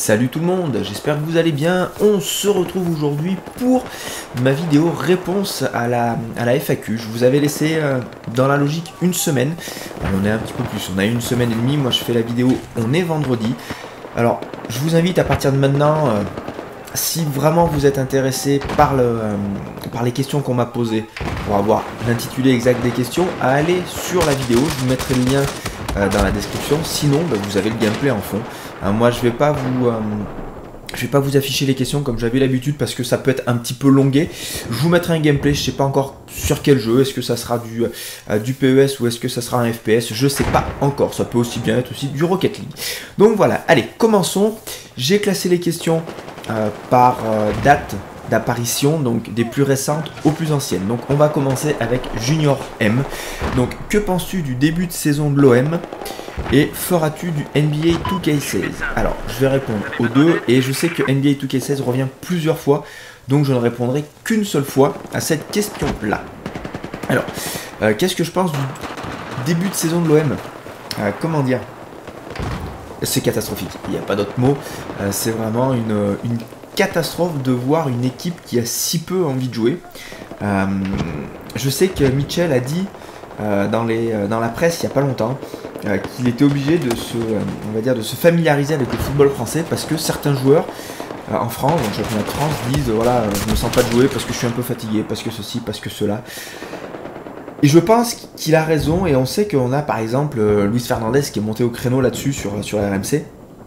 Salut tout le monde, j'espère que vous allez bien. On se retrouve aujourd'hui pour ma vidéo réponse à la FAQ. Je vous avais laissé dans la logique une semaine. On est un petit peu plus, on a une semaine et demie. Moi je fais la vidéo, on est vendredi. Alors je vous invite à partir de maintenant, si vraiment vous êtes intéressé par les questions qu'on m'a posées, pour avoir l'intitulé exact des questions, à aller sur la vidéo. Je vous mettrai le lien dans la description. Sinon vous avez le gameplay en fond. Moi je vais pas vous afficher les questions comme j'avais l'habitude parce que ça peut être un petit peu longué. Je vous mettrai un gameplay, je sais pas encore sur quel jeu, est-ce que ça sera du PES ou est-ce que ça sera un FPS, je sais pas encore, ça peut aussi bien être aussi du Rocket League. Donc voilà, allez, commençons. J'ai classé les questions par date d'apparition, donc des plus récentes aux plus anciennes. Donc on va commencer avec Junior M. Donc que penses-tu du début de saison de l'OM et feras-tu du NBA 2K16? Alors je vais répondre aux deux et je sais que NBA 2K16 revient plusieurs fois, donc je ne répondrai qu'une seule fois à cette question là. Alors qu'est-ce que je pense du début de saison de l'OM? Comment dire, c'est catastrophique, il n'y a pas d'autre mot. C'est vraiment une catastrophe de voir une équipe qui a si peu envie de jouer. Je sais que Mitchell a dit dans la presse il n'y a pas longtemps qu'il était obligé de se familiariser avec le football français parce que certains joueurs en France, dans le championnat de France, disent voilà, je me sens pas de jouer parce que je suis un peu fatigué, parce que ceci, parce que cela. Et je pense qu'il a raison, et on sait qu'on a par exemple Luis Fernandez qui est monté au créneau là-dessus sur RMC.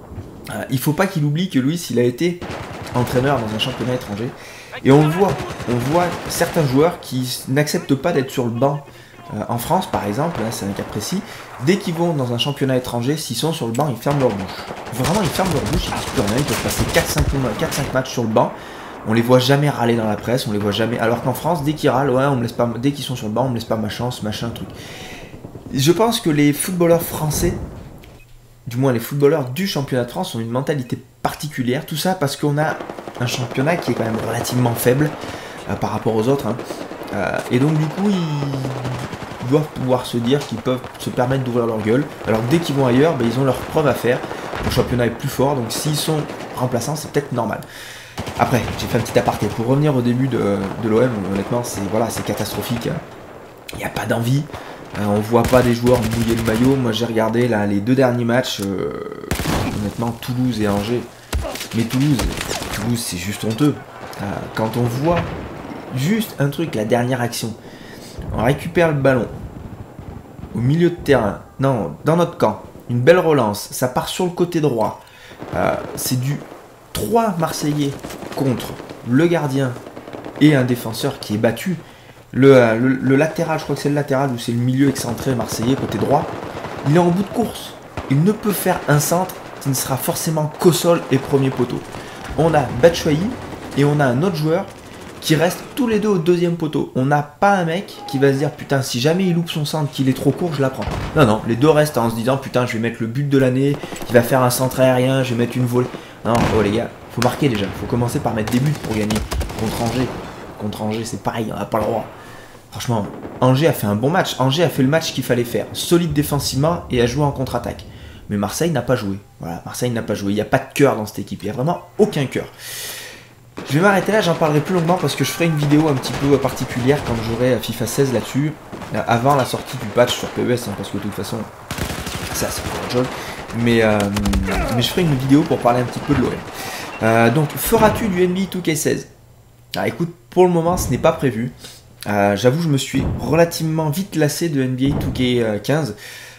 Il faut pas qu'il oublie que Luis, il a été entraîneur dans un championnat étranger, et on voit certains joueurs qui n'acceptent pas d'être sur le banc. En France par exemple, là c'est un cas précis, dès qu'ils vont dans un championnat étranger, s'ils sont sur le banc, ils ferment leur bouche. Vraiment, ils ferment leur bouche, ils disent plus rien, ils peuvent passer 4-5 matchs sur le banc, on les voit jamais râler dans la presse, on les voit jamais, alors qu'en France, dès qu'ils râlent, ouais, on me laisse pas, dès qu'ils sont sur le banc, on me laisse pas ma chance, machin, truc. Je pense que les footballeurs français, du moins les footballeurs du championnat de France, ont une mentalité particulière, tout ça parce qu'on a un championnat qui est quand même relativement faible par rapport aux autres, hein. Et donc du coup ils doivent pouvoir se dire qu'ils peuvent se permettre d'ouvrir leur gueule, alors dès qu'ils vont ailleurs, ils ont leur preuve à faire, le championnat est plus fort, donc s'ils sont remplaçants c'est peut-être normal. Après, j'ai fait un petit aparté, pour revenir au début de l'OM, honnêtement c'est catastrophique, il n'y a pas d'envie, on voit pas des joueurs mouiller le maillot. Moi j'ai regardé là, les deux derniers matchs, honnêtement Toulouse et Angers, mais Toulouse c'est juste honteux, quand on voit juste un truc, la dernière action, on récupère le ballon au milieu de terrain, non, dans notre camp, une belle relance, ça part sur le côté droit, c'est du 3 Marseillais contre le gardien et un défenseur qui est battu, le latéral, je crois que c'est le latéral ou c'est le milieu excentré marseillais côté droit, il est en bout de course, il ne peut faire un centre qui ne sera forcément qu'au sol et premier poteau. On a Batshuayi et on a un autre joueur qui restent tous les deux au deuxième poteau. On n'a pas un mec qui va se dire putain, si jamais il loupe son centre, qu'il est trop court, je la prends. Non, les deux restent en se disant putain, je vais mettre le but de l'année, il va faire un centre aérien, je vais mettre une volée. Non, oh les gars, faut marquer déjà, faut commencer par mettre des buts pour gagner. Contre Angers, c'est pareil, on n'a pas le droit. Franchement, Angers a fait un bon match, Angers a fait le match qu'il fallait faire, solide défensivement et a joué en contre-attaque. Mais Marseille n'a pas joué. Voilà, Marseille n'a pas joué, il n'y a pas de cœur dans cette équipe, il n'y a vraiment aucun cœur. Je vais m'arrêter là, j'en parlerai plus longuement parce que je ferai une vidéo un petit peu particulière quand j'aurai FIFA 16 là-dessus, avant la sortie du patch sur PES, hein, parce que de toute façon, ça c'est pas autre chose. Mais je ferai une vidéo pour parler un petit peu de l'OM. Donc, feras-tu du NBA 2K16? Ah, écoute, pour le moment, ce n'est pas prévu. J'avoue, je me suis relativement vite lassé de NBA 2K15.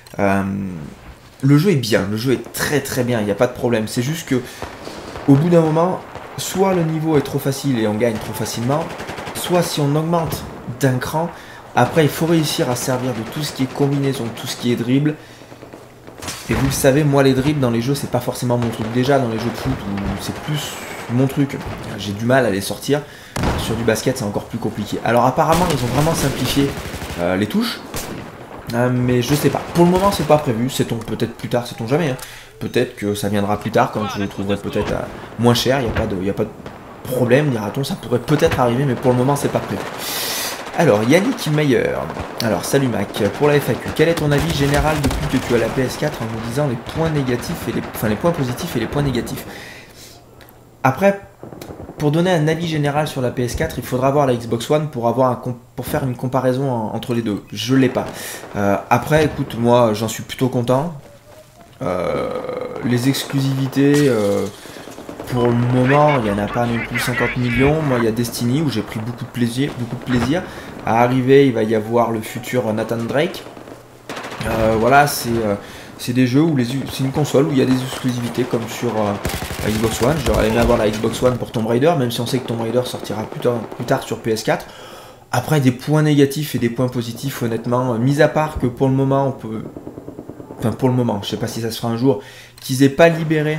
Le jeu est bien, le jeu est très très bien, il n'y a pas de problème. C'est juste que, au bout d'un moment, soit le niveau est trop facile et on gagne trop facilement, soit si on augmente d'un cran, après il faut réussir à servir de tout ce qui est combinaison, tout ce qui est dribble. Et vous le savez, moi les dribbles dans les jeux c'est pas forcément mon truc. Déjà dans les jeux de foot c'est plus mon truc, j'ai du mal à les sortir. Sur du basket c'est encore plus compliqué. Alors apparemment ils ont vraiment simplifié les touches, mais je sais pas. Pour le moment c'est pas prévu, sait-on peut-être plus tard, sait-on jamais, hein. Peut-être que ça viendra plus tard quand je le trouverai peut-être moins cher, il n'y a pas de problème, dira-t-on, ça pourrait peut-être arriver, mais pour le moment c'est pas prévu. Alors Yannick Meyer, alors salut Mac, pour la FAQ, quel est ton avis général depuis que tu as la PS4 en nous disant les points négatifs et les points positifs et les points négatifs? Après, pour donner un avis général sur la PS4, il faudra voir la Xbox One pour faire une comparaison entre les deux. Je l'ai pas. Après, écoute, moi, j'en suis plutôt content. Les exclusivités, pour le moment, il n'y en a pas non plus 50 millions. Moi, il y a Destiny où j'ai pris beaucoup de plaisir. À arriver, il va y avoir le futur Nathan Drake. Voilà, c'est des jeux où c'est une console où il y a des exclusivités comme sur la Xbox One. J'aurais aimé avoir la Xbox One pour Tomb Raider, même si on sait que Tomb Raider sortira plus tard sur PS4. Après, des points négatifs et des points positifs, honnêtement, mis à part que pour le moment, on peut... Enfin, pour le moment, je sais pas si ça se fera un jour, qu'ils aient pas libéré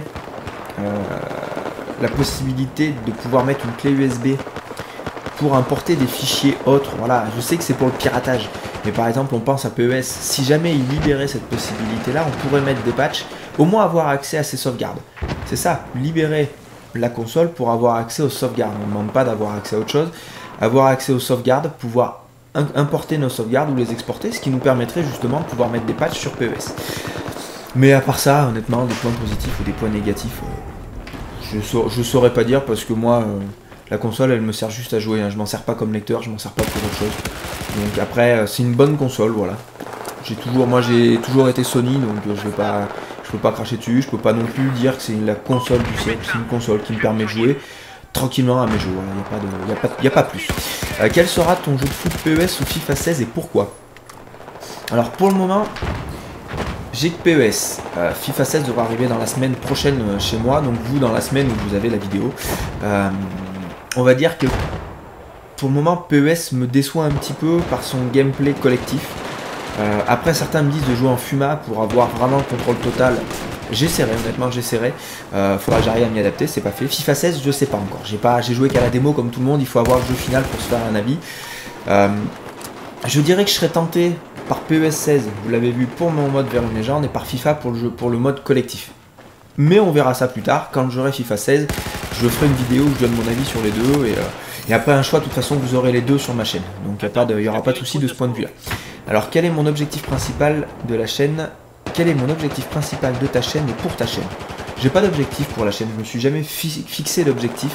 la possibilité de pouvoir mettre une clé USB pour importer des fichiers autres. Voilà, je sais que c'est pour le piratage, mais par exemple, on pense à PES. Si jamais ils libéraient cette possibilité-là, on pourrait mettre des patchs, au moins avoir accès à ces sauvegardes. C'est ça, libérer la console pour avoir accès aux sauvegardes. On ne demande pas d'avoir accès à autre chose. Avoir accès aux sauvegardes, pouvoir importer nos sauvegardes ou les exporter, ce qui nous permettrait justement de pouvoir mettre des patchs sur PES. Mais à part ça, honnêtement, des points positifs ou des points négatifs, je saurais pas dire parce que moi, la console, elle me sert juste à jouer. Hein. Je m'en sers pas comme lecteur, je m'en sers pas pour autre chose. Donc après, c'est une bonne console, voilà. Moi, j'ai toujours été Sony, donc je peux pas cracher dessus. Je peux pas non plus dire que c'est la console du siècle. C'est une console qui me permet de jouer tranquillement à mes jeux. Il n'y a pas plus. Quel sera ton jeu de foot PES ou FIFA 16 et pourquoi? Alors pour le moment, j'ai que PES. FIFA 16 devra arriver dans la semaine prochaine chez moi, donc vous dans la semaine où vous avez la vidéo. On va dire que pour le moment PES me déçoit un petit peu par son gameplay collectif. Après certains me disent de jouer en FUMA pour avoir vraiment le contrôle total. J'essaierai, honnêtement j'essaierai. Faudra que j'arrive à m'y adapter, c'est pas fait. FIFA 16, je sais pas encore. J'ai joué qu'à la démo comme tout le monde, il faut avoir le jeu final pour se faire un avis. Je dirais que je serais tenté par PES 16, vous l'avez vu, pour mon mode vers une légende, et par FIFA pour le mode collectif. Mais on verra ça plus tard, quand j'aurai FIFA 16, je ferai une vidéo où je donne mon avis sur les deux, et après un choix, de toute façon vous aurez les deux sur ma chaîne. Donc il n'y aura pas de souci de ce point de vue là. Alors quel est mon objectif principal de la chaîne? Quel est mon objectif principal de ta chaîne et pour ta chaîne? J'ai pas d'objectif pour la chaîne, je me suis jamais fixé d'objectif.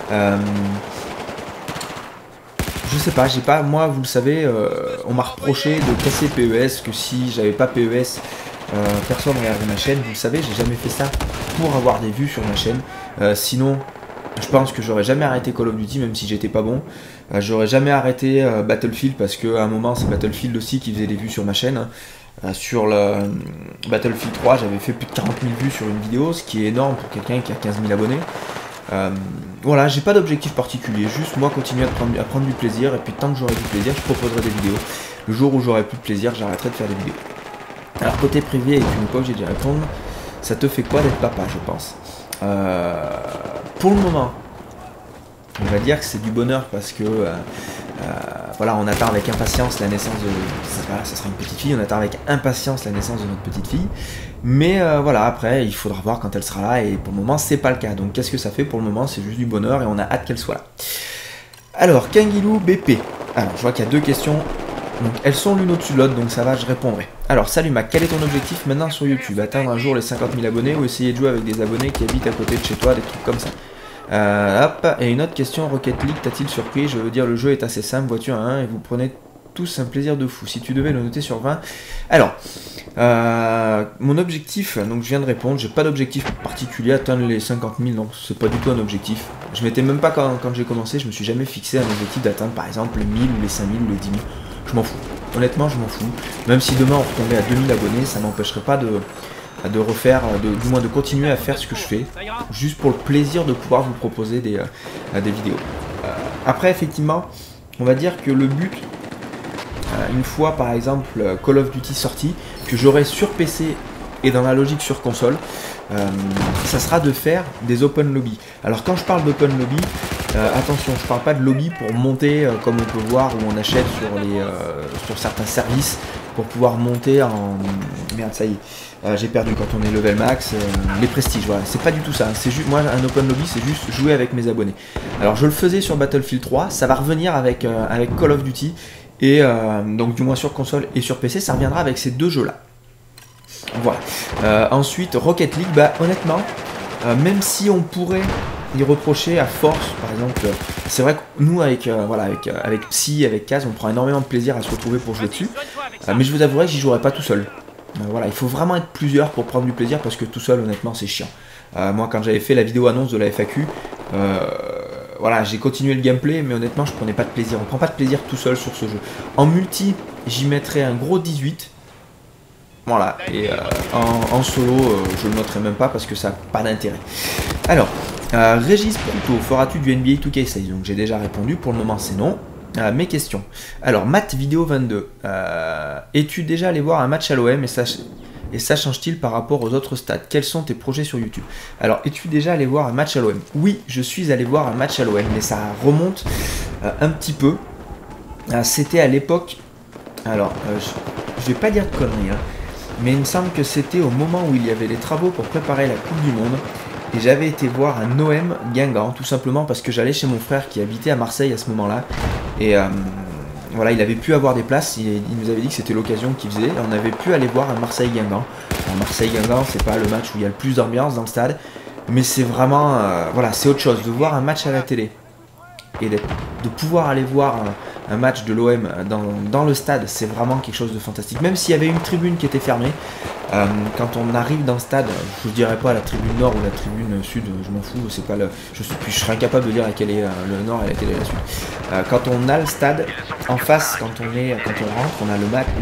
Je sais pas, moi vous le savez, on m'a reproché de casser PES, que si j'avais pas PES, personne regardait ma chaîne, vous le savez, j'ai jamais fait ça pour avoir des vues sur ma chaîne. Sinon, je pense que j'aurais jamais arrêté Call of Duty, même si j'étais pas bon. J'aurais jamais arrêté Battlefield, parce qu'à un moment c'est Battlefield aussi qui faisait des vues sur ma chaîne. Sur le Battlefield 3, j'avais fait plus de 40 000 vues sur une vidéo, ce qui est énorme pour quelqu'un qui a 15 000 abonnés. Voilà, j'ai pas d'objectif particulier, juste moi continuer à prendre du plaisir, et puis tant que j'aurai du plaisir, je proposerai des vidéos. Le jour où j'aurai plus de plaisir, j'arrêterai de faire des vidéos. Alors côté privé, et tu n'es pas obligé d'y répondre, ça te fait quoi d'être papa, je pense? Pour le moment, on va dire que c'est du bonheur parce que voilà, on attend avec impatience la naissance de... Voilà, ça sera une petite fille, on attend avec impatience la naissance de notre petite fille. Mais voilà, après, il faudra voir quand elle sera là, et pour le moment, c'est pas le cas. Donc qu'est-ce que ça fait? Pour le moment, c'est juste du bonheur, et on a hâte qu'elle soit là. Alors, Kangilou BP. Alors, je vois qu'il y a deux questions. Donc, elles sont l'une au-dessus de l'autre, donc ça va, je répondrai. Alors, salut Mac, quel est ton objectif maintenant sur YouTube? Atteindre un jour les 50 000 abonnés ou essayer de jouer avec des abonnés qui habitent à côté de chez toi, des trucs comme ça? Hop, et une autre question, Rocket League, t'a-t-il surpris? Je veux dire, le jeu est assez simple, voiture à 1, et vous prenez tous un plaisir de fou. Si tu devais le noter sur 20... Alors, mon objectif, donc je viens de répondre, j'ai pas d'objectif particulier, atteindre les 50 000, non, c'est pas du tout un objectif. Je m'étais même pas, quand j'ai commencé, je me suis jamais fixé un objectif d'atteindre par exemple les 1000 ou les 5000 ou les 10 000. Je m'en fous. Honnêtement, je m'en fous. Même si demain on retombait à 2000 abonnés, ça m'empêcherait pas de refaire, du moins de continuer à faire ce que je fais, juste pour le plaisir de pouvoir vous proposer des vidéos. Après, effectivement, on va dire que le but, une fois par exemple Call of Duty sorti, que j'aurai sur PC et dans la logique sur console, ça sera de faire des open lobby. Alors quand je parle d'open lobby, attention, je parle pas de lobby pour monter comme on peut voir, où on achète sur certains services pour pouvoir monter en... Merde, ça y est, j'ai perdu quand on est level max, les prestiges, voilà, c'est pas du tout ça, c'est juste, moi un open lobby c'est juste jouer avec mes abonnés. Alors je le faisais sur Battlefield 3, ça va revenir avec Call of Duty, et donc du moins sur console et sur PC, ça reviendra avec ces deux jeux là. Voilà. Ensuite Rocket League, bah honnêtement, même si on pourrait y reprocher à force, par exemple. C'est vrai que nous, avec Psy, avec Kaz, on prend énormément de plaisir à se retrouver pour jouer dessus. Mais je vous avouerai que j'y jouerai pas tout seul. Voilà, il faut vraiment être plusieurs pour prendre du plaisir, parce que tout seul, honnêtement, c'est chiant. Moi, quand j'avais fait la vidéo annonce de la FAQ, voilà, j'ai continué le gameplay, mais honnêtement, je prenais pas de plaisir. On prend pas de plaisir tout seul sur ce jeu. En multi, j'y mettrais un gros 18. Voilà, et en solo, je le noterai même pas parce que ça n'a pas d'intérêt. Alors, Régis Proutot, feras-tu du NBA 2K16? Donc j'ai déjà répondu, pour le moment c'est non. Mes questions. Alors, Matt Vidéo 22, es-tu déjà allé voir un match à l'OM et ça change-t-il par rapport aux autres stades? Quels sont tes projets sur YouTube? Alors, es-tu déjà allé voir un match à l'OM? Oui, je suis allé voir un match à l'OM, mais ça remonte un petit peu. C'était à l'époque... Alors, je vais pas dire de conneries, hein, mais il me semble que c'était au moment où il y avait les travaux pour préparer la Coupe du Monde. Et j'avais été voir un OM Guingamp, tout simplement parce que j'allais chez mon frère qui habitait à Marseille à ce moment-là. Et voilà, il avait pu avoir des places, il nous avait dit que c'était l'occasion qu'il faisait. Et on avait pu aller voir un Marseille-Guingamp. Marseille-Guingamp, c'est pas le match où il y a le plus d'ambiance dans le stade. Mais c'est vraiment, voilà, c'est autre chose. De voir un match à la télé et de pouvoir aller voir un match de l'OM dans le stade, c'est vraiment quelque chose de fantastique. Même s'il y avait une tribune qui était fermée, quand on arrive dans le stade, je ne dirais pas la tribune nord ou la tribune sud, je m'en fous, c'est pas le, je serais incapable de dire laquelle est le nord et laquelle est la sud. Quand on a le stade en face, quand on rentre, on a le match,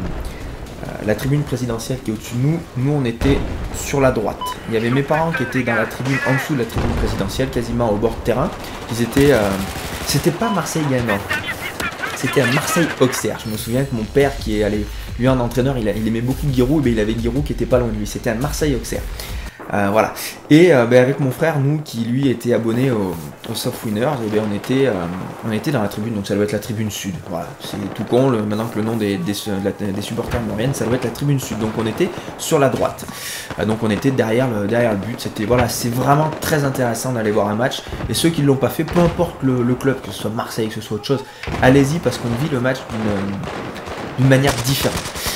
la tribune présidentielle qui est au-dessus de nous. Nous, on était sur la droite. Il y avait mes parents qui étaient dans la tribune en dessous de la tribune présidentielle, quasiment au bord de terrain. Ils étaient, c'était pas Marseille-Guingamp, c'était à Marseille-Auxerre. Je me souviens que mon père qui est allé, lui en entraîneur, il aimait beaucoup Giroud, et ben, il avait Giroud qui était pas loin de lui. C'était à Marseille-Auxerre. Voilà. Et ben, avec mon frère, nous qui lui était abonné au Soft Winners, et ben, on était dans la tribune, donc ça doit être la tribune sud. Voilà, c'est tout con, maintenant que le nom des supporters me reviennent, ça doit être la tribune sud. Donc on était sur la droite. Donc on était derrière le but. C'était, voilà, c'est vraiment très intéressant d'aller voir un match. Et ceux qui ne l'ont pas fait, peu importe le club, que ce soit Marseille, que ce soit autre chose, allez-y parce qu'on vit le match d'une manière différente.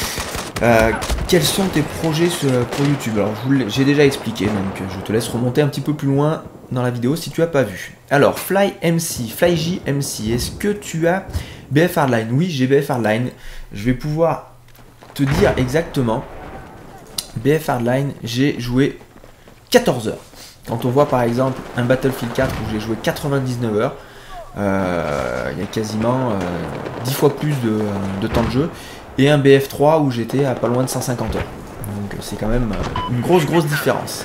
Quels sont tes projets pour YouTube? Alors j'ai déjà expliqué, donc je te laisse remonter un petit peu plus loin dans la vidéo si tu n'as pas vu. Alors FlyJMC, est-ce que tu as BF Hardline? Oui, j'ai BF Hardline. Je vais pouvoir te dire exactement. BF Hardline, j'ai joué 14 heures. Quand on voit par exemple un Battlefield 4 où j'ai joué 99 heures, il y a quasiment 10 fois plus de temps de jeu. Et un BF3 où j'étais à pas loin de 150 heures. Donc c'est quand même une grosse différence.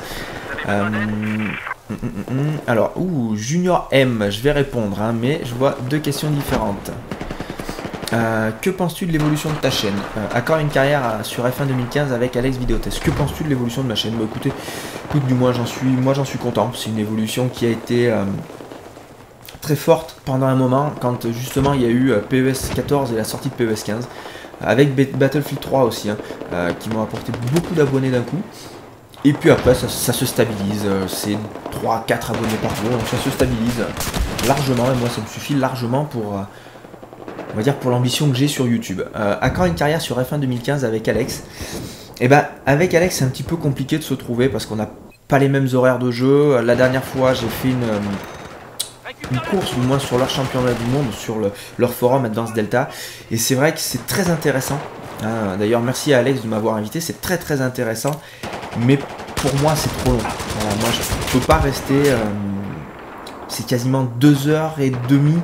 Alors, Junior M, je vais répondre, hein, mais je vois deux questions différentes. Que penses-tu de l'évolution de ta chaîne? Encore une carrière sur F1 2015 avec Alex Vidéotest. Que penses-tu de l'évolution de ma chaîne? Bah, écoute, du moins j'en suis content. C'est une évolution qui a été très forte pendant un moment, quand justement il y a eu PES 14 et la sortie de PES 15. Avec Battlefield 3 aussi, hein, qui m'ont apporté beaucoup d'abonnés d'un coup. Et puis après, ça se stabilise. C'est 3-4 abonnés par jour, donc ça se stabilise largement. Et moi, ça me suffit largement pour, on va dire, pour l'ambition que j'ai sur YouTube. À quand une carrière sur F1 2015 avec Alex? Et ben, avec Alex, c'est un petit peu compliqué de se trouver parce qu'on n'a pas les mêmes horaires de jeu. La dernière fois, j'ai fait une course, du moins sur leur championnat du monde, sur leur forum Advanced Delta, et c'est vrai que c'est très intéressant, hein. D'ailleurs merci à Alex de m'avoir invité, c'est très intéressant, mais pour moi c'est trop long. Voilà, moi je peux pas rester, c'est quasiment 2h30,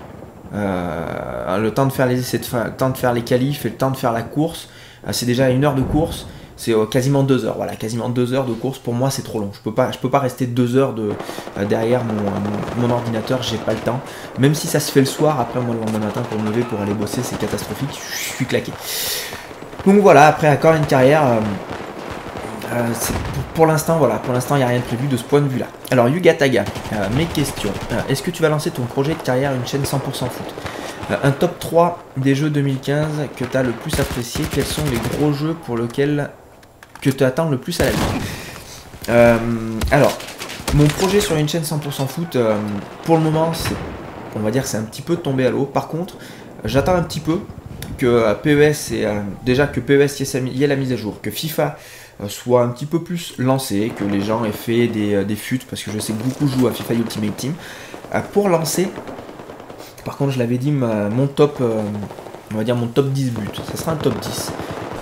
le temps de faire les essais, le temps de faire les qualifs et le temps de faire la course, c'est déjà 1 heure de course. C'est quasiment 2 heures, voilà, quasiment 2 heures de course, pour moi c'est trop long. Je peux pas rester 2 heures derrière mon ordinateur, j'ai pas le temps. Même si ça se fait le soir, après moi le lendemain matin pour me lever, pour aller bosser, c'est catastrophique, je suis claqué. Donc voilà, après encore une carrière, pour l'instant, voilà, pour l'instant il n'y a rien de prévu de ce point de vue là. Alors Yugataga, mes questions. Est-ce que tu vas lancer ton projet de carrière, une chaîne 100% foot? Un top 3 des jeux 2015 que tu as le plus apprécié, quels sont les gros jeux pour lesquels que tu attends le plus à la vie? Alors, mon projet sur une chaîne 100% foot, pour le moment, on va dire c'est un petit peu tombé à l'eau. Par contre, j'attends un petit peu que PES, déjà que PES y ait la mise à jour, que FIFA soit un petit peu plus lancé, que les gens aient fait des fûts, parce que je sais que beaucoup jouent à FIFA Ultimate Team. Pour lancer, par contre je l'avais dit, mon top, on va dire mon top 10 buts, ça sera un top 10.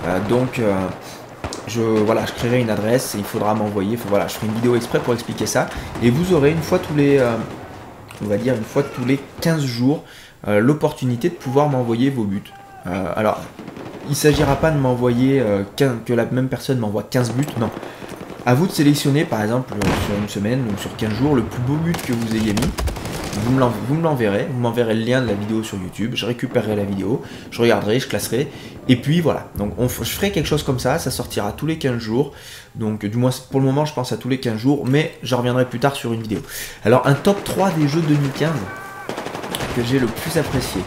Voilà, je créerai une adresse et il faudra m'envoyer, voilà, je ferai une vidéo exprès pour expliquer ça. Et vous aurez une fois tous les, on va dire une fois tous les 15 jours, l'opportunité de pouvoir m'envoyer vos buts. Alors, il ne s'agira pas de m'envoyer que la même personne m'envoie 15 buts, non. À vous de sélectionner, par exemple, sur une semaine ou sur 15 jours, le plus beau but que vous ayez mis. Vous me l'enverrez, vous m'enverrez le lien de la vidéo sur YouTube, je récupérerai la vidéo, je regarderai, je classerai, et puis voilà. Donc je ferai quelque chose comme ça sortira tous les 15 jours, donc du moins pour le moment je pense à tous les 15 jours, mais je reviendrai plus tard sur une vidéo. Alors un top 3 des jeux 2015 que j'ai le plus apprécié.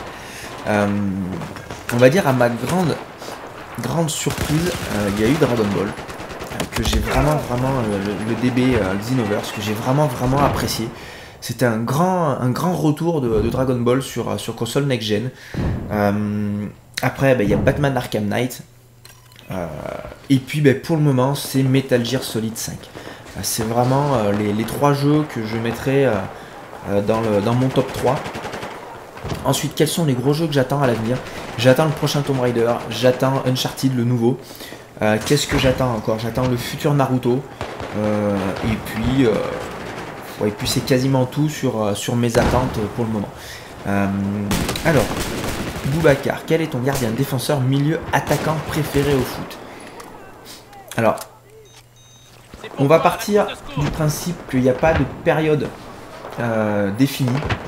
On va dire à ma grande surprise, il y a eu Dragon Ball, que j'ai vraiment, le DB Xenoverse, que j'ai vraiment apprécié. C'était un grand retour de Dragon Ball sur console next-gen. Après, il y a Batman Arkham Knight. Et puis, pour le moment, c'est Metal Gear Solid 5. C'est vraiment les 3 jeux que je mettrai dans mon top 3. Ensuite, quels sont les gros jeux que j'attends à l'avenir? J'attends le prochain Tomb Raider, j'attends Uncharted, le nouveau. Qu'est-ce que j'attends encore? J'attends le futur Naruto. Et puis c'est quasiment tout sur mes attentes pour le moment. Alors, Boubacar, quel est ton gardien, défenseur, milieu, attaquant préféré au foot? Alors, on va partir du principe qu'il n'y a pas de période définie.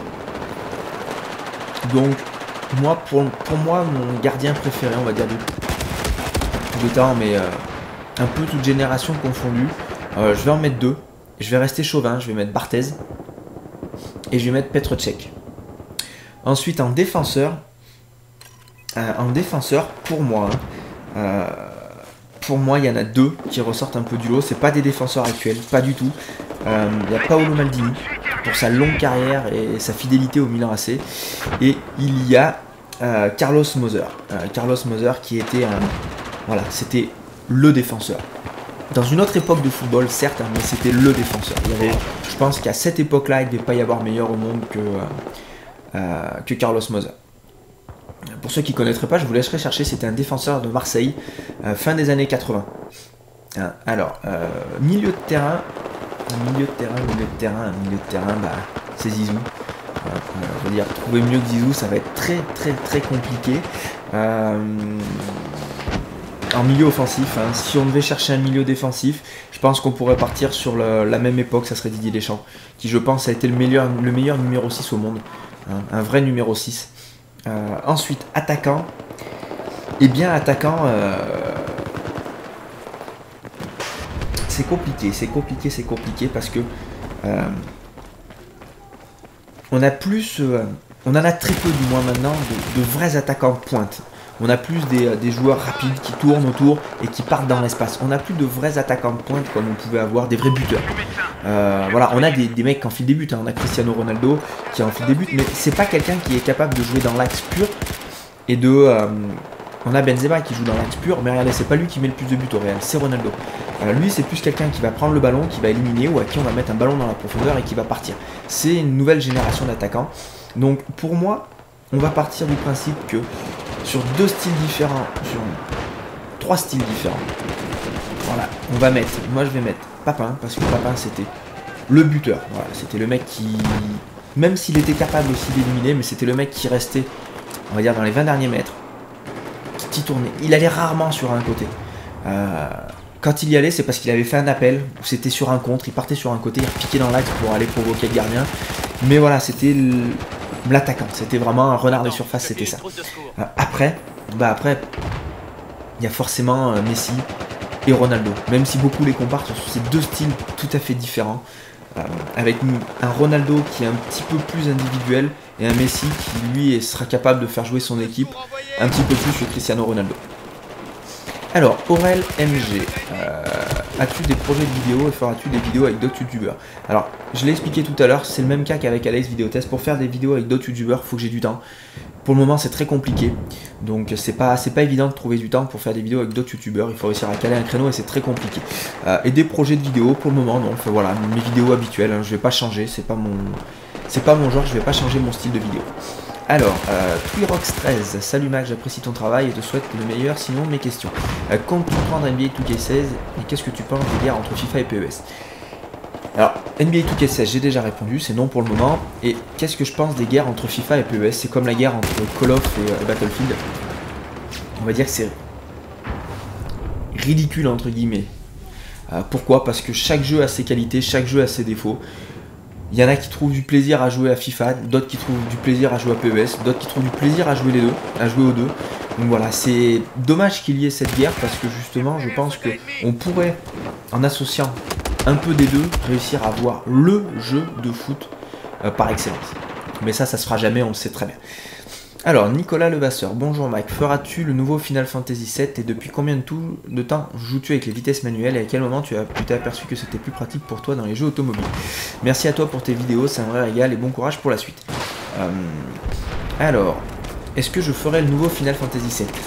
Donc, moi, pour moi, mon gardien préféré, on va dire de tout le temps, mais un peu toute génération confondue, je vais en mettre 2. Je vais rester chauvin, je vais mettre Barthez et je vais mettre Petr Cech. Ensuite en défenseur, pour moi il y en a 2 qui ressortent un peu du lot. C'est pas des défenseurs actuels, pas du tout. Il y a Paolo Maldini pour sa longue carrière et sa fidélité au Milan AC, et il y a Carlos Moser. Carlos Moser qui était c'était le défenseur. Dans une autre époque de football, certes, mais c'était le défenseur. Je pense qu'à cette époque-là, il ne devait pas y avoir meilleur au monde que Carlos Moser. Pour ceux qui ne connaîtraient pas, je vous laisserai chercher. C'était un défenseur de Marseille, fin des années 80. Alors, milieu de terrain, c'est Zizou. Je veux dire, trouver mieux que Zizou, ça va être très compliqué. En milieu offensif, si on devait chercher un milieu défensif, je pense qu'on pourrait partir sur la même époque, ça serait Didier Deschamps, qui je pense a été le meilleur numéro 6 au monde, un vrai numéro 6. Ensuite, attaquant, c'est compliqué parce que on en a très peu du moins maintenant de vrais attaquants de pointe. On a plus des joueurs rapides qui tournent autour et qui partent dans l'espace. On n'a plus de vrais attaquants de pointe comme on pouvait avoir, des vrais buteurs. Voilà, on a des mecs qui enfilent des buts. On a Cristiano Ronaldo qui enfile des buts, mais c'est pas quelqu'un qui est capable de jouer dans l'axe pur et on a Benzema qui joue dans l'axe pur, mais regardez, c'est pas lui qui met le plus de buts au Real, c'est Ronaldo. Lui, c'est plus quelqu'un qui va prendre le ballon, qui va éliminer, ou à qui on va mettre un ballon dans la profondeur et qui va partir. C'est une nouvelle génération d'attaquants. Donc pour moi, on va partir du principe que sur 2 styles différents, sur 3 styles différents, voilà, on va mettre, moi je vais mettre Papin, parce que Papin c'était le buteur, voilà, c'était le mec qui, même s'il était capable aussi d'éliminer, mais c'était le mec qui restait, on va dire, dans les 20 derniers mètres, qui tournait, il allait rarement sur un côté. Quand il y allait, c'est parce qu'il avait fait un appel, c'était sur un contre, il partait sur un côté, il repiquait dans l'axe pour aller provoquer le gardien, mais voilà, c'était l'attaquant, c'était vraiment un renard de surface, c'était ça. Après, il y a forcément Messi et Ronaldo, même si beaucoup les comparent sur ces 2 styles tout à fait différents, avec un Ronaldo qui est un petit peu plus individuel et un Messi qui lui sera capable de faire jouer son équipe un petit peu plus que Cristiano Ronaldo. Alors, Aurel MG, as-tu des projets de vidéos et feras-tu des vidéos avec d'autres youtubeurs? Alors, je l'ai expliqué tout à l'heure, c'est le même cas qu'avec Alex Vidéotest. Pour faire des vidéos avec d'autres youtubeurs, il faut que j'ai du temps. Pour le moment, c'est très compliqué, donc c'est pas évident de trouver du temps pour faire des vidéos avec d'autres youtubeurs. Il faut réussir à caler un créneau et c'est très compliqué. Et des projets de vidéos, pour le moment, non. Enfin, voilà, mes vidéos habituelles, hein, je vais pas changer, c'est pas mon genre, je vais pas changer mon style de vidéo. Alors, Twirox13, salut Mac, j'apprécie ton travail et te souhaite le meilleur, sinon mes questions. Comptes-tu prendre NBA 2K16 et qu'est-ce que tu penses des guerres entre FIFA et PES? Alors, NBA 2K16, j'ai déjà répondu, c'est non pour le moment. Et qu'est-ce que je pense des guerres entre FIFA et PES? C'est comme la guerre entre Call of et Battlefield. On va dire que c'est ridicule entre guillemets. Pourquoi? Parce que chaque jeu a ses qualités, chaque jeu a ses défauts. Il y en a qui trouvent du plaisir à jouer à FIFA, d'autres qui trouvent du plaisir à jouer à PES, d'autres qui trouvent du plaisir à jouer les deux, à jouer aux deux. Donc voilà, c'est dommage qu'il y ait cette guerre parce que justement, je pense que on pourrait, en associant un peu des deux, réussir à avoir le jeu de foot par excellence. Mais ça se fera jamais, on le sait très bien. Alors, Nicolas Levasseur, bonjour Mike, feras-tu le nouveau Final Fantasy VII et depuis combien de temps joues-tu avec les vitesses manuelles et à quel moment tu t'es aperçu que c'était plus pratique pour toi dans les jeux automobiles? Merci à toi pour tes vidéos, c'est un vrai régal et bon courage pour la suite. Alors, est-ce que je ferai le nouveau Final Fantasy VII?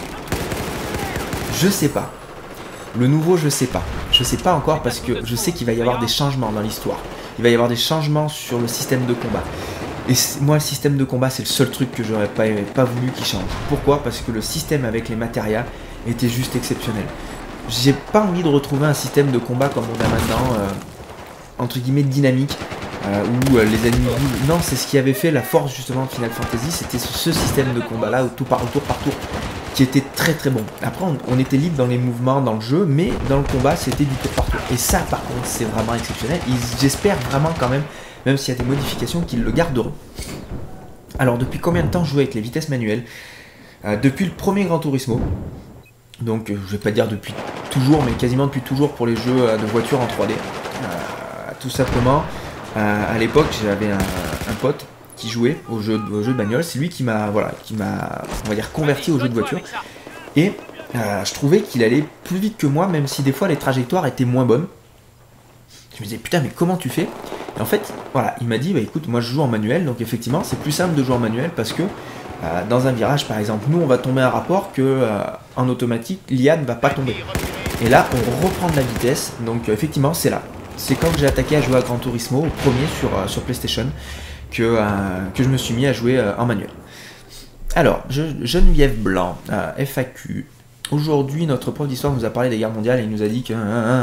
Je sais pas. Le nouveau, je sais pas. Je sais pas encore parce que je sais qu'il va y avoir des changements dans l'histoire. Il va y avoir des changements sur le système de combat. Et moi, le système de combat, c'est le seul truc que j'aurais pas voulu qu'il change. Pourquoi? Parce que le système avec les matérias était juste exceptionnel. J'ai pas envie de retrouver un système de combat comme on a maintenant, entre guillemets, dynamique, où les ennemis bougent. Non, c'est ce qui avait fait la force justement de Final Fantasy, c'était ce système de combat là, tour par tour, qui était très très bon. Après, on était libre dans les mouvements, dans le jeu, mais dans le combat, c'était du tour par tour. Et ça, par contre, c'est vraiment exceptionnel. J'espère vraiment quand même s'il y a des modifications, qu'ils le garderont. Alors, depuis combien de temps je joue avec les vitesses manuelles? Depuis le premier Gran Turismo. Donc, je vais pas dire depuis toujours, mais quasiment depuis toujours pour les jeux de voiture en 3D. Tout simplement, à l'époque, j'avais un pote qui jouait au jeu de bagnole. C'est lui qui m'a, voilà, on va dire, converti au jeu de voiture. Et je trouvais qu'il allait plus vite que moi, même si des fois les trajectoires étaient moins bonnes. Je me disais, putain, mais comment tu fais? Et en fait, voilà, il m'a dit, bah écoute, moi je joue en manuel, donc effectivement, c'est plus simple de jouer en manuel parce que dans un virage, par exemple, nous on va tomber un rapport que en automatique, l'IA ne va pas tomber. Et là, on reprend de la vitesse, donc effectivement, c'est là. C'est quand j'ai attaqué à jouer à Gran Turismo, au premier sur PlayStation, que je me suis mis à jouer en manuel. Alors, Geneviève Blanc, FAQ. Aujourd'hui, notre prof d'histoire nous a parlé des guerres mondiales et il nous a dit que...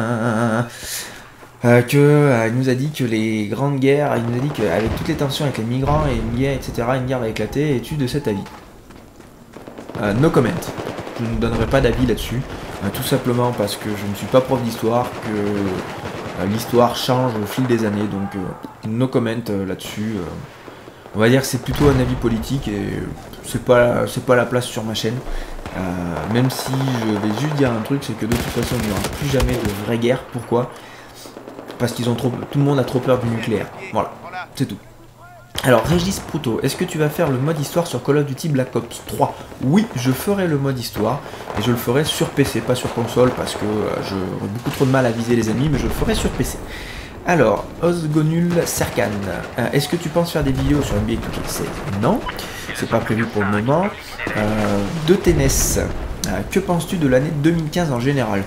il nous a dit que les grandes guerres, il nous a dit qu'avec toutes les tensions avec les migrants et une guerre, etc., une guerre va éclater. Es-tu de cet avis? No comment. Je ne donnerai pas d'avis là-dessus, tout simplement parce que je ne suis pas prof d'histoire, que l'histoire change au fil des années, donc no comment là-dessus. On va dire que c'est plutôt un avis politique et c'est pas la place sur ma chaîne. Même si je vais juste dire un truc, c'est que de toute façon il n'y aura plus jamais de vraie guerre. Pourquoi? Parce qu'ils ont tout le monde a trop peur du nucléaire. Voilà, c'est tout. Alors, Régis Proutot, est-ce que tu vas faire le mode histoire sur Call of Duty Black Ops 3? Oui, je ferai le mode histoire, et je le ferai sur PC, pas sur console, parce que j'aurai beaucoup trop de mal à viser les ennemis, mais je le ferai sur PC. Alors, Osgonul Serkan, est-ce que tu penses faire des vidéos sur NBA 2K16? Non, c'est pas prévu pour le moment. De Ténès, que penses-tu de l'année 2015 en général?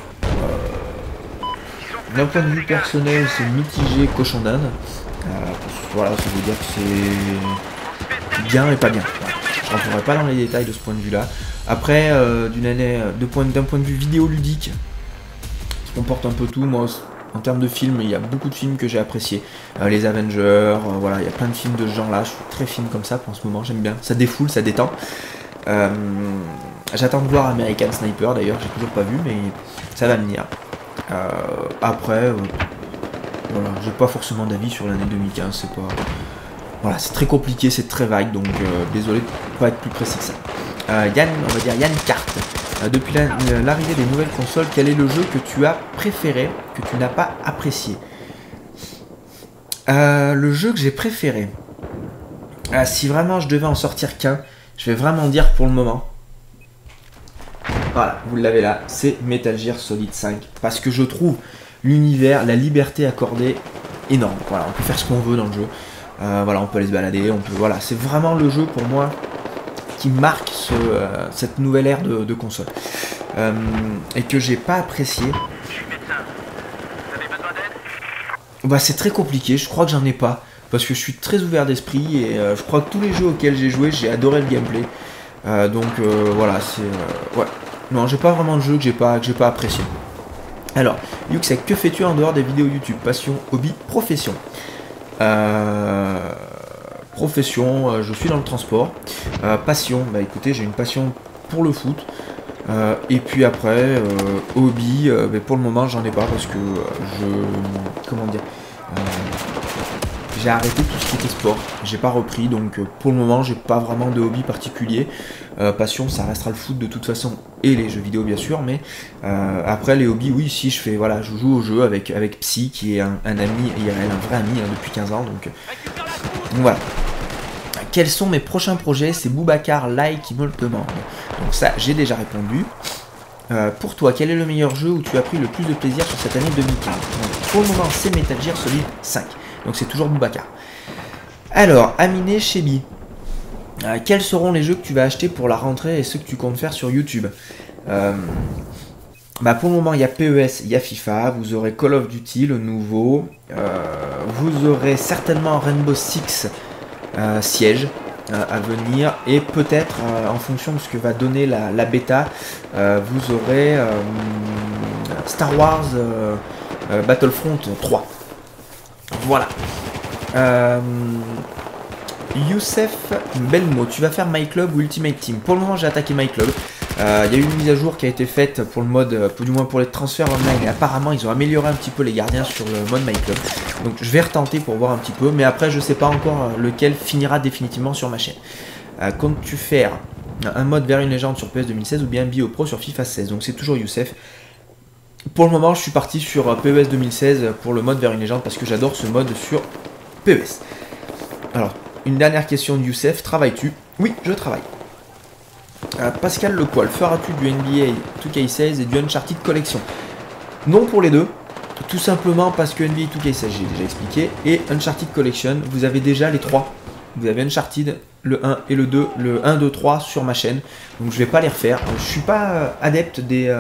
D'un point de vue personnel, c'est mitigé cochon d'Inde. Voilà, ça veut dire que c'est bien et pas bien. Voilà. Je ne rentrerai pas dans les détails de ce point de vue-là. Après, d'un point de vue vidéoludique, ça comporte un peu tout. Moi, en termes de films, il y a beaucoup de films que j'ai appréciés. Les Avengers, voilà, il y a plein de films de ce genre-là. Je suis très film comme ça pour ce moment, j'aime bien. Ça défoule, ça détend. J'attends de voir American Sniper, d'ailleurs, j'ai toujours pas vu, mais ça va venir. Après, voilà, j'ai pas forcément d'avis sur l'année 2015, c'est pas... Voilà, c'est très compliqué, c'est très vague, donc désolé de pas être plus précis que ça. Yann, on va dire Yann Carte. Depuis l'arrivée des nouvelles consoles, quel est le jeu que tu as préféré, que tu n'as pas apprécié? Le jeu que j'ai préféré... si vraiment je devais en sortir qu'un, je vais vraiment dire pour le moment... Voilà, vous l'avez là, c'est Metal Gear Solid 5. Parce que je trouve l'univers, la liberté accordée énorme. Voilà, on peut faire ce qu'on veut dans le jeu. Voilà, on peut aller se balader, on peut. Voilà, c'est vraiment le jeu pour moi qui marque cette nouvelle ère de console. Et que j'ai pas apprécié. Bah, c'est très compliqué, je crois que j'en ai pas. Parce que je suis très ouvert d'esprit et je crois que tous les jeux auxquels j'ai joué, j'ai adoré le gameplay. Voilà, c'est. Ouais. Non, j'ai pas vraiment de jeu que j'ai pas apprécié. Alors, Yuxek, que fais-tu en dehors des vidéos YouTube? Passion, hobby, profession. Profession, je suis dans le transport. Passion, bah écoutez, j'ai une passion pour le foot. Et puis après, hobby, mais pour le moment j'en ai pas parce que comment dire, j'ai arrêté tout ce qui était sport, j'ai pas repris, donc pour le moment j'ai pas vraiment de hobby particulier. Passion, ça restera le foot de toute façon et les jeux vidéo bien sûr, mais après les hobbies, oui, si je fais, voilà, je joue au jeu avec Psy qui est un ami, IRL, un vrai ami depuis 15 ans, donc voilà. Quels sont mes prochains projets? C'est Boubacar Lai qui me le demande. Donc ça, j'ai déjà répondu. Pour toi, quel est le meilleur jeu où tu as pris le plus de plaisir sur cette année 2015? Donc, pour le moment, c'est Metal Gear Solid 5. Donc c'est toujours Boubacar. Alors, Aminé Chebi. Quels seront les jeux que tu vas acheter pour la rentrée et ceux que tu comptes faire sur YouTube? Bah pour le moment, il y a PES, il y a FIFA, vous aurez Call of Duty, le nouveau. Vous aurez certainement Rainbow Six Siege à venir, et peut-être en fonction de ce que va donner la bêta, vous aurez Star Wars Battlefront 3. Voilà. Youssef Belmo, tu vas faire My Club ou Ultimate Team? Pour le moment, j'ai attaqué My Club. Il y a eu une mise à jour qui a été faite pour le mode, du moins pour les transferts online, et apparemment ils ont amélioré un petit peu les gardiens sur le mode My Club. Donc je vais retenter pour voir un petit peu, mais après je sais pas encore lequel finira définitivement sur ma chaîne. Comptes-tu faire un mode vers une légende sur PS 2016 ou bien Bio Pro sur FIFA 16? Donc c'est toujours Youssef. Pour le moment je suis parti sur PES 2016 pour le mode vers une légende parce que j'adore ce mode sur PES. Alors, une dernière question de Youssef, travailles-tu? Oui, je travaille. Pascal Lepoil, feras-tu du NBA 2K16 et du Uncharted Collection? Non pour les deux, tout simplement parce que NBA 2K16 j'ai déjà expliqué, et Uncharted Collection, vous avez déjà les trois. Vous avez Uncharted, le 1 et le 2, le 1, 2, 3 sur ma chaîne, donc je vais pas les refaire. Je suis pas adepte des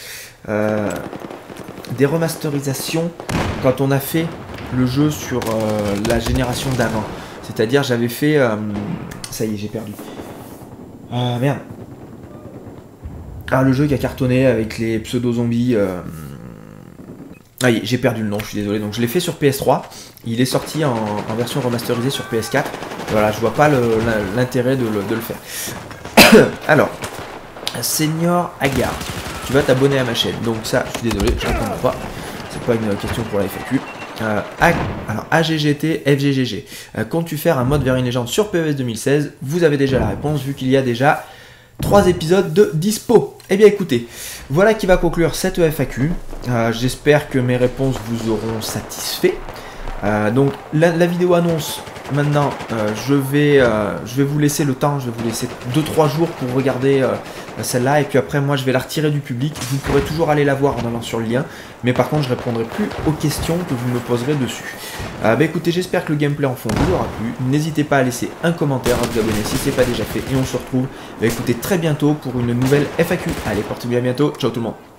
remasterisations quand on a fait le jeu sur la génération d'avant. C'est-à-dire j'avais fait... ça y est, j'ai perdu. Merde. Ah, le jeu qui a cartonné avec les pseudo-zombies. Ah, j'ai perdu le nom, je suis désolé. Donc je l'ai fait sur PS3. Il est sorti en version remasterisée sur PS4. Voilà, je vois pas l'intérêt de le faire. Alors, Senior Agar, tu vas t'abonner à ma chaîne. Donc ça, je suis désolé, je répondrai pas. C'est pas une question pour la FAQ. Alors AGGT, FGGG, comptes-tu faire un mode vers une légende sur PES 2016? Vous avez déjà la réponse vu qu'il y a déjà 3 épisodes de dispo. Eh bien écoutez, voilà qui va conclure cette FAQ. J'espère que mes réponses vous auront satisfait. Donc la vidéo annonce, maintenant je vais vous laisser le temps, je vais vous laisser 2-3 jours pour regarder celle-là, et puis après moi je vais la retirer du public. Vous pourrez toujours aller la voir en allant sur le lien, mais par contre je répondrai plus aux questions que vous me poserez dessus. Bah écoutez, j'espère que le gameplay en fond vous aura plu. N'hésitez pas à laisser un commentaire, à vous abonner si ce n'est pas déjà fait, et on se retrouve écoutez très bientôt pour une nouvelle FAQ. Allez, portez-vous bien, à bientôt, ciao tout le monde.